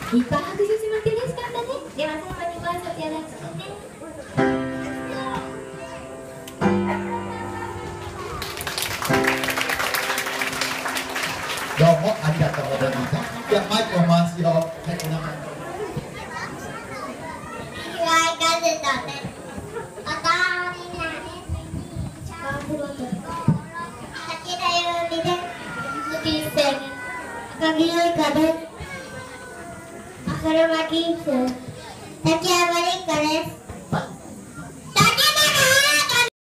いっぱい拍手しまって嬉しかったね。では最後にご挨拶やらせてね。 どうもありがとうございました。じゃあマイクを回すよ。はい、お名前。 赤山金星、滝山凛香です。